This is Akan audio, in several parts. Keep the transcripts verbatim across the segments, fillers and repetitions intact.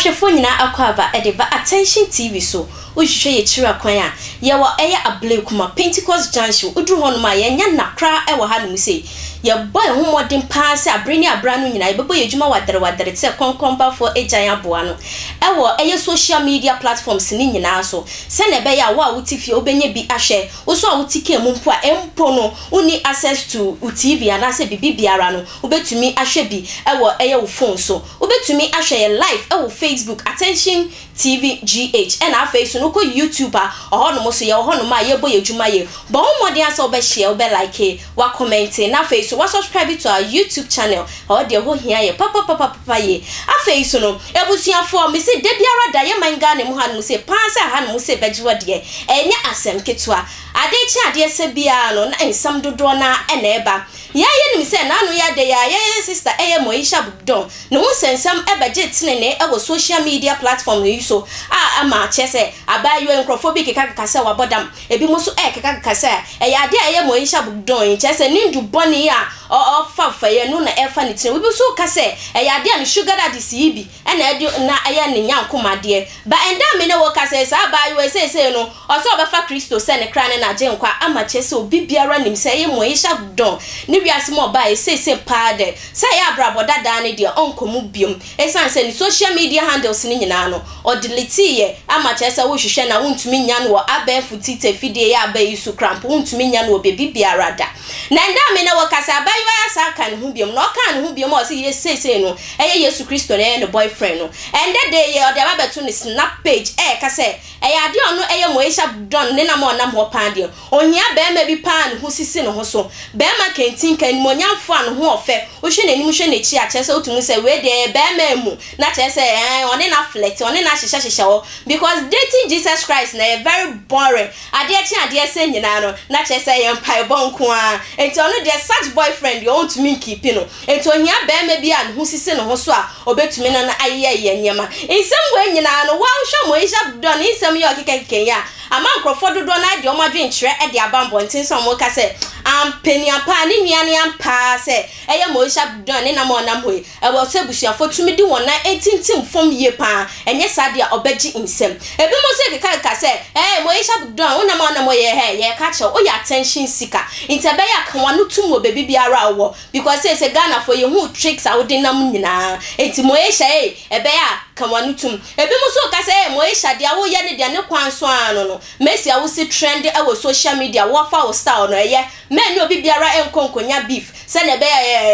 Ahwehwefo nyina akwaba edeba Attention T V so uhwehwe ye chira kwan a ye wo eye abule kuma Pentecost Junction udru hono ma ye nya nakra e wo ha no sei ye boy ho modern pass abrani abranu nyina ye bebo ye djuma wadere wadere tse konkomba fo ejan aboa no e wo eye social media platforms ni nyina so se na be ya wo a wutifie obenye bi ahwe wo so a wutike mu mpo a empo no uni access to T V ana se bibi biara no ubetumi ahwe bi e wo eye wo phone so ubetumi ahwe ye live e wo Facebook Attention T V G H and our face no ko YouTuber or no so ye ho no ma ye boy adwuma ye bo modern asa obe share obe like wa comment na face so wa subscribe to our YouTube channel or de ho hia ye papa papa papa ye a face no ebusuafo me se de biara da ye manga ne mu ha no se pansa ha no se bejiwa de enya asem ketwa ade chi ade se bia no na ensam dodo na ena eba ya ye nim se na no ya de ya ye sister eye Moesha Boudong no wo sensam ebeje tinene e wo social media platform no so a ama chese abayo encrophobic kaka se wabodam ebi mo so e kaka kase e ya de eye Moesha Boudong chese nindu boni a o fa fa ye no na e fa ni tine we bi so kase e ya de an sugar daddy si bi e na e na eye ne nyankoma de ba enda me ne wo kase sa abayo e se se no o so obefa Kristo se ne kra ne na je nkwa ama chese obi biara nim se eye Moesha Boudong ni wiase mo ba e se se pa de se ya brabo dada ne de onkomu biom e san se ni social media handles ni nyina no o delete ye ama chese wo hwehwe na wontumi nya no abefu tite fidie ya abayi su cramp wontumi nya no bebi biara da na nda me na wo kasa abayi wa sa kan hu biom no kan hu biom o se ye se se no eye Yesu Kristo ne ne boyfriend no and that day ye o de ababeto ni snap page e kase eye ade ono eye Moesha Boudong ne na mo nam ho pan de ohia be ma bi pan hu sisi no ho so be ma kentin kan monyamfo an ho ofe wo hwe nanim hwe na chi a chese otumu se we de be ma mu na chese eh one na flex one na hihya hihya wo because dating Jesus Christ na very boring ade chi ade se nyina no na chese ye mpai bonko a enti ono de such boyfriend you want to me keep no enti ohia be ma bi an hu sisi no ho so a obetumi na na aye ye nyema ensem we nyina no wa hwe Moesha Boudong ensem ye okeka kenya ama nkrofo dodo na de omadwe nkyere e de abambo ntin so mo ka se am peniapa ni nia ni ampa se eye Moesha Boudong ne na mo nam hoye e wo se busuafo tumi di won na entintim fom ye pa enye sadia obeji insem ebi mo se keka ka se eh Moesha Boudong wona mo nam hoye he ye ka che o ya attention sika intebe ya kan wanu tumo bebi biara wo because say se Ghana for ye hu tricks a wo de nam nyina enti Moesha eh ebe ya kan wanu tum ebi mo so ka se eh Moesha dia wo ye ne dia ne kwan so ano no Messi a wo si trend e wo social media wo fa wo style no eye men no bibiara enkonkonya beef se ne be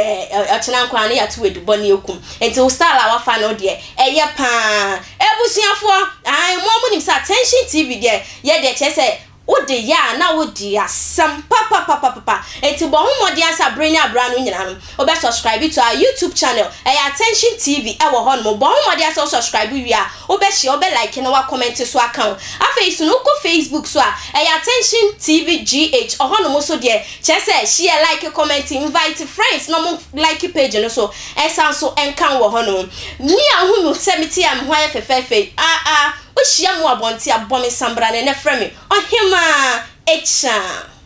achena nkwa ne yato edubo ne ekum enti wo style a wo fa no de eye pa ebusuafo ai mo mo nim sa Attention T V de ye de chese ode ya na ode asam papa papa papa enti bo ho modi asa brani abra no nyina no obe subscribe to our YouTube channel eh Attention T V e wo ho no bo ho modi asa subscribe wi a obe share obe like na wa comment so account afa so no ko Facebook so a eh Attention T V G H o ho no mo so de chese share like comment invite friends no mo like page no so e san so enkan wo ho no ni ahu mu semiti am ho ya fefefe ah ah Oshia mu abonti abome sambra ne ne frame ohima echa